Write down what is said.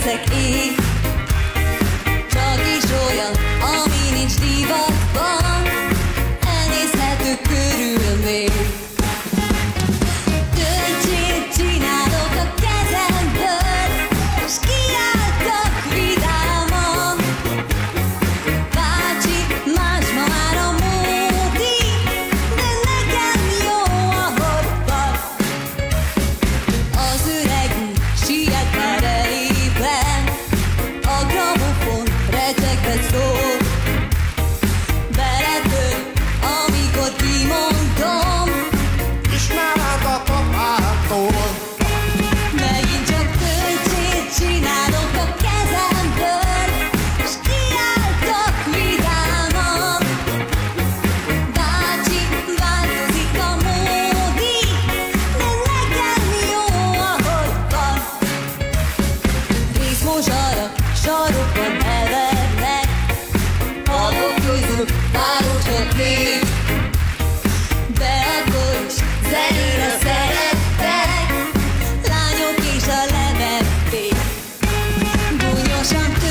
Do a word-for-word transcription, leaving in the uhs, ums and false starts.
leszek én. Csak is olyan, ami nincs divatban, elnézhető körülmény. Töltsét csinálok a kezemből, s kiálltak vidáman. Bácsi, más ma már a módi, de nekem jó a hotpat. Az öreg siet már elében, a gramofon recsegve szól. Beletör, amikor kimondom, Ismered a papától. megint csak töltsét csinálok a kezemből, s kiálltak vidáman. Bácsi, változik a módi, de nekem jó a hotpat. Részmozsarak sarokban hevernek, maguk közül párot csak még. De akkor is zenére szerettek, lányok és a levegték. Gúnyosan